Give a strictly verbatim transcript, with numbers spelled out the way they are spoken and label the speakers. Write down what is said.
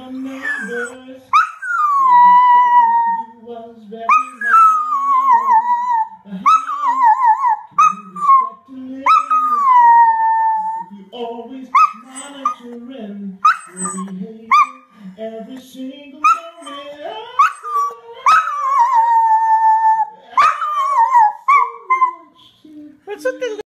Speaker 1: your neighbors. They were saying you was very wrong. How can you expect to live in this world if you always monitoring your behavior?